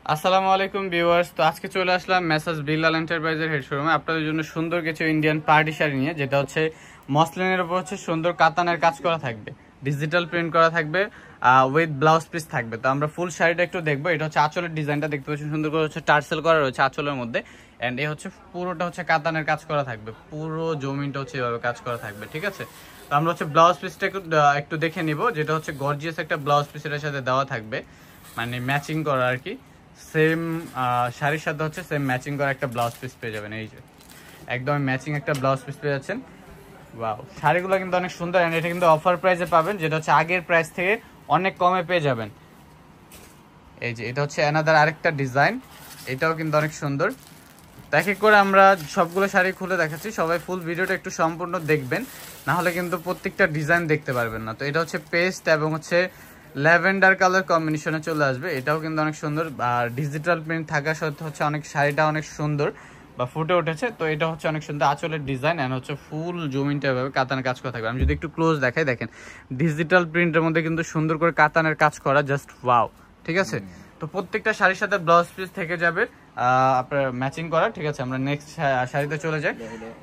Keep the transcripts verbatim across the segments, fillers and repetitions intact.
আসসালামু আলাইকুম ভিউয়ার্স। তো আজকে চলে আসলাম মেসাজ বিল্লাল এন্টারপ্রাইজের হেড শোরুমে আপনাদের জন্য সুন্দর কিছু ইন্ডিয়ান পার্টি শাড়ি নিয়ে, যেটা হচ্ছে মসলিনের উপর হচ্ছে সুন্দর কাতানের কাজ করা থাকবে, ডিজিটাল প্রিন্ট করা থাকবে, উইথ ব্লাউজ পিস থাকবে। তো আমরা ফুল শাড়িটা একটু দেখবো। এটা হচ্ছে আঁচলের ডিজাইনটা দেখতে পাচ্ছেন, সুন্দর করে হচ্ছে টার্সেল করা রয়েছে আঁচলের মধ্যে। অ্যান্ড এই হচ্ছে পুরোটা হচ্ছে কাতানের কাজ করা থাকবে, পুরো জমিনটা হচ্ছে এভাবে কাজ করা থাকবে, ঠিক আছে। তো আমরা হচ্ছে ব্লাউজ পিসটা একটু একটু দেখে নিব, যেটা হচ্ছে গর্জিয়াস একটা ব্লাউজ পিস এর সাথে দেওয়া থাকবে, মানে ম্যাচিং করা আর কি। সেম শাড়ির সাথে হচ্ছে সেম ম্যাচিং করা একটা ব্লাউজ পিস পেয়ে যাবেন। এই যে একদম ম্যাচিং একটা ব্লাউজ পিস পেয়ে যাচ্ছেন। ওয়াও, শাড়িগুলো কিন্তু অনেক সুন্দর। এন্ড এটা কিন্তু অফার প্রাইসে পাবেন, যেটা হচ্ছে আগের প্রাইস থেকে অনেক কমে পেয়ে যাবেন। এই যে এটা হচ্ছে অ্যানাদার আরেকটা ডিজাইন, এটাও কিন্তু অনেক সুন্দর। এক এক করে আমরা সবগুলো শাড়ি খুলে দেখাচ্ছি, সবাই ফুল ভিডিওটা একটু সম্পূর্ণ দেখবেন, না হলে কিন্তু প্রত্যেকটা ডিজাইন দেখতে পারবেন না। তো এটা হচ্ছে পেস্ট এবং হচ্ছে ল্যাভেন্ডার কালার কম্বিনেশনে চলে আসবে, এটাও কিন্তু অনেক সুন্দর। আর ডিজিটাল প্রিন্ট থাকার সাথে হচ্ছে অনেক শাড়িটা অনেক সুন্দর বা ফুটে উঠেছে। তো এটা হচ্ছে অনেক সুন্দর আঁচলের ডিজাইন, এন্ড হচ্ছে ফুল জমিনটা এভাবে কাতানের কাজ করা থাকবে। আমি যদি একটু ক্লোজ দেখাই, দেখেন ডিজিটাল প্রিন্টের মধ্যে কিন্তু সুন্দর করে কাতানের কাজ করা, জাস্ট ওয়াও, ঠিক আছে। তো প্রত্যেকটা শাড়ির সাথে ব্লাউজ পিস থেকে যাবে আপনার ম্যাচিং করা, ঠিক আছে। আমরা নেক্সট শাড়িতে চলে যাই।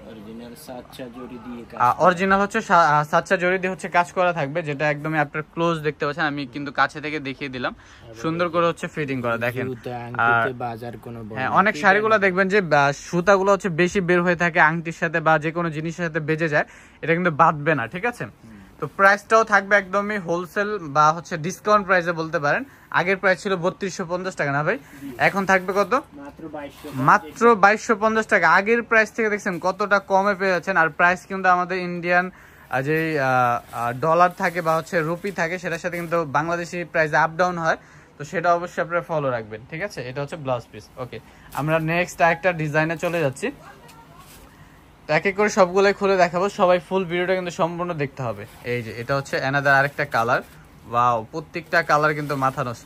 অরিজিনাল হচ্ছে সাচ্চা জরি দিয়ে হচ্ছে কাজ করা থাকবে, যেটা একদমই আপনার ক্লোজ দেখতে পাচ্ছেন, আমি কিন্তু কাছে থেকে দেখিয়ে দিলাম। সুন্দর করে হচ্ছে ফিটিং করা, দেখেন। হ্যাঁ, অনেক শাড়িগুলো দেখবেন যে সুতাগুলো হচ্ছে বেশি বের হয়ে থাকে আংটির সাথে বা যে কোনো জিনিসের সাথে বেজে যায়, এটা কিন্তু বাঁধবে না, ঠিক আছে। তো প্রাইসটাও থাকবে একদমই হোলসেল বা হচ্ছে ডিসকাউন্ট প্রাইসে বলতে পারেন। আগের প্রাইস ছিল বত্রিশশো পঞ্চাশ টাকা, না ভাই? এখন থাকবে কত? মাত্র বাইশশো পঞ্চাশ টাকা। আগের প্রাইস থেকে দেখছেন কতটা কমে পেয়ে যাচ্ছেন। আর প্রাইস কিন্তু আমাদের ইন্ডিয়ান যে ডলার থাকে বা হচ্ছে রুপি থাকে, সেটার সাথে কিন্তু বাংলাদেশি প্রাইস আপ ডাউন হয়, তো সেটা অবশ্যই আপনারা ফলো রাখবেন, ঠিক আছে। এটা হচ্ছে ব্লাউজ পিস। ওকে, আমরা নেক্সট আরেকটা ডিজাইনে চলে যাচ্ছি। এক এক করে সবগুলোই খুলে দেখাবো, সবাই ফুল ভিডিওটা কিন্তু সম্পূর্ণ দেখতে হবে। এই যে এটা হচ্ছে অ্যানাদার আরেকটা কালার, ওয়াও, প্রত্যেকটা কালার কিন্তু মাথা নষ্ট।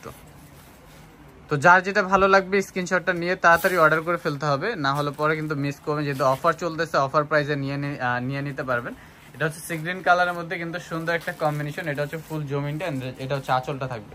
তো যার যেটা ভালো লাগবে স্ক্রিনশটটা নিয়ে তাড়াতাড়ি অর্ডার করে ফেলতে হবে, না হলে পরে কিন্তু মিস করবেন, যেহেতু অফার চলতেছে, অফার প্রাইসে নিয়ে নিয়ে নিতে পারবেন। এটা হচ্ছে সি গ্রিন কালারের মধ্যে কিন্তু সুন্দর একটা কম্বিনেশন। এটা হচ্ছে ফুল জমিনটা, এটা হচ্ছে আঁচলটা থাকবে।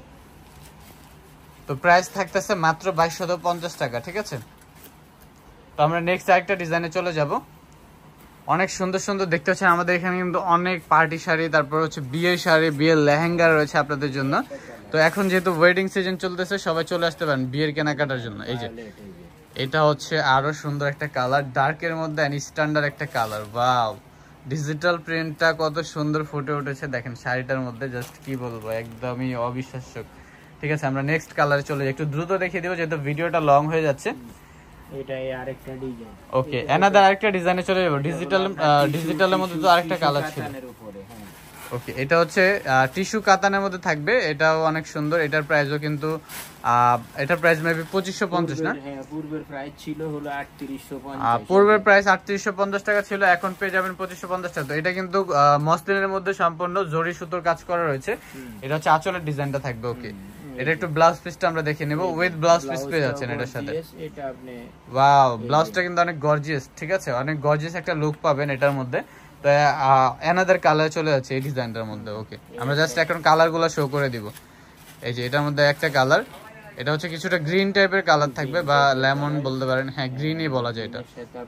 তো প্রাইস থাকতেছে মাত্র বাইশশো পঞ্চাশ টাকা, ঠিক আছে। তো আমরা নেক্সট আরেকটা ডিজাইনে চলে যাব। অনেক সুন্দর সুন্দর দেখতে পাচ্ছেন আমাদের এখানে কিন্তু অনেক পার্টি শাড়ি, তারপর হচ্ছে বিয়ের শাড়ি, বিয়ের লেহেঙ্গা রয়েছে আপনাদের জন্য। তো এখন যেহেতু ওয়েডিং সিজন চলতেছে, সবাই চলে আসতে পারেন বিয়ের কেনাকাটার জন্য। এই যে এটা হচ্ছে আরো সুন্দর একটা কালার, ডার্কের মধ্যে স্ট্যান্ডার্ড একটা কালার। ওয়াও, ডিজিটাল প্রিন্টটা কত সুন্দর ফুটে উঠেছে দেখেন শাড়িটার মধ্যে, জাস্ট কি বলবো, একদমই অবিশ্বাস্য, ঠিক আছে। আমরা নেক্সট কালারে চলে যাই, একটু দ্রুত দেখিয়ে দিব যেহেতু ভিডিওটা লং হয়ে যাচ্ছে। এটাই আরেকটা ডিজাইন। ওকে, অ্যানাদার আরেকটা ডিজাইনে চলে যাব। ডিজিটাল ডিজিটালের মধ্যে তো আরেকটা কালার ছিল। ওকে, এটা হচ্ছে টিস্যু কাতানের মধ্যে থাকবে, এটাও অনেক সুন্দর। এটার প্রাইসও কিন্তু এটার প্রাইস মেবি পঁচিশশো পঞ্চাশ, না? হ্যাঁ, পূর্বের প্রাইস ছিল হলো আটত্রিশশো পঞ্চাশ। পূর্বের প্রাইস আটত্রিশশো পঞ্চাশ টাকা ছিল, এখন পেয়ে যাবেন পঁচিশশো পঞ্চাশ টাকা। তো এটা কিন্তু মসলিনের মধ্যে সম্পূর্ণ জরি সুতোর কাজ করা রয়েছে। এটা হচ্ছে আঁচলের ডিজাইনটা থাকবে। ওকে, এটা একটু ব্লাউজ পিসটা আমরা দেখে নেব। উইথ ব্লাউজ পিস পেয়ে যাচ্ছেন এটার সাথে। এটা আপনি ওয়াও, ব্লাউজটা কিন্তু অনেক গর্জিয়াস, ঠিক আছে, অনেক গর্জিয়াস একটা লুক পাবেন এটার মধ্যে। তো অ্যানাদার কালার চলে যাচ্ছে এই ডিজাইনটার মধ্যে। ওকে, আমরা জাস্ট এখন কালারগুলো শো করে দিব। এই যে এটার মধ্যে একটা কালার, এটা হচ্ছে কিছুটা গ্রিন টাইপের কালার থাকবে বা লেমন বলতে পারেন, হ্যাঁ গ্রিনই বলা যায় এটা।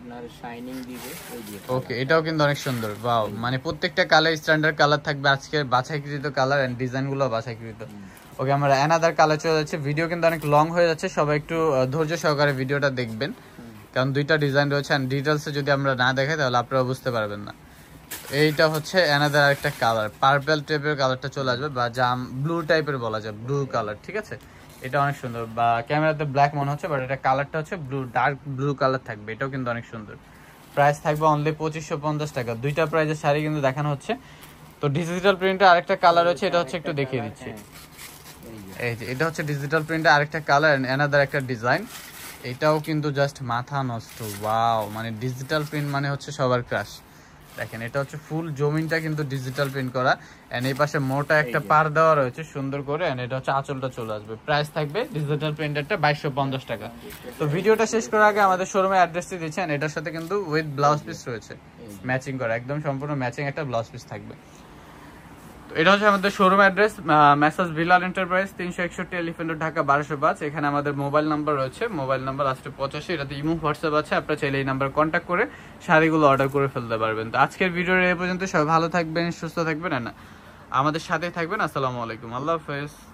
ওকে, এটাও কিন্তু অনেক সুন্দর। ওয়াও, মানে প্রত্যেকটা কালার স্ট্যান্ডার্ড কালার থাকবে, আজকে বাছাইকৃত কালার এন্ড ডিজাইনগুলো বাছাইকৃত। ওকে, আমরা অ্যানাদার কালার চলে যাচ্ছে। ভিডিও কিন্তু অনেক লং হয়ে যাচ্ছে, সবাই একটু ধৈর্য সহকারে ভিডিওটা দেখবেন, কারণ দুইটা ডিজাইন রয়েছে, এন্ড ডিটেলসে যদি আমরা না দেখাই তাহলে আপনারা বুঝতে পারবেন না। এইটা হচ্ছে অ্যানাদার একটা কালার, পার্পল টাইপের কালারটা চলে আসবে বা জাম ব্লু টাইপের বলা যায়, ব্লু কালার, ঠিক আছে। এটা অনেক সুন্দর, বা ক্যামেরাতে ব্ল্যাক মনে হচ্ছে, বাট এটা কালারটা হচ্ছে ব্লু, ডার্ক ব্লু কালার থাকবে, এটাও কিন্তু অনেক সুন্দর। প্রাইস থাকবে অনলি পঁচিশশো পঞ্চাশ টাকা। দুইটা প্রাইজের শাড়ি কিন্তু দেখানো হচ্ছে। তো ডিজিটাল প্রিন্টে আরেকটা কালার রয়েছে, এটা হচ্ছে একটু দেখিয়ে দিচ্ছি। এই যে এটা হচ্ছে ডিজিটাল প্রিন্টে আরেকটা কালার এন্ড অ্যানাদার একটা ডিজাইন, এটাও কিন্তু জাস্ট মাথা নষ্ট। ওয়াও, মানে ডিজিটাল প্রিন্ট মানে হচ্ছে সবার ক্রাশ। দেখেন, এটা হচ্ছে ফুল জমিনটা কিন্তু ডিজিটাল প্রিন্ট করা, এন্ড এই পাশে মোটা একটা পার দেওয়া রয়েছে সুন্দর করে, এন্ড এটা হচ্ছে আঁচলটা চলে আসবে। প্রাইস থাকবে ডিজিটাল প্রিন্টেরটা বাইশশো পঞ্চাশ টাকা। তো ভিডিওটা শেষ করার আগে আমাদের শোরুমে অ্যাড্রেসটি দিচ্ছেন, এটার সাথে কিন্তু উইথ ব্লাউজ পিস রয়েছে ম্যাচিং করা, একদম সম্পূর্ণ ম্যাচিং একটা ব্লাউজ পিস থাকবে। তো এটা হচ্ছে আমাদের showroom address, messrs Bilal enterprise, তিনশো একষট্টি এলিফ্যান্ট রোড, ঢাকা বারোশো পাঁচ। এখানে আমাদের মোবাইল নাম্বার রয়েছে, মোবাইল নাম্বার লাস্টে পঁচাশি, এটাতে ইমো হোয়াটসঅ্যাপ আছে, আপনারা চাইলে এই নাম্বার কন্ট্যাক্ট করে শাড়িগুলো অর্ডার করে ফেলতে পারবেন। তো আজকের ভিডিওর এই পর্যন্ত, সবাই ভালো থাকবেন, সুস্থ থাকবেন, না আমাদের সাথে থাকবেন। আসসালামু আলাইকুম, আল্লাহ হাফেজ।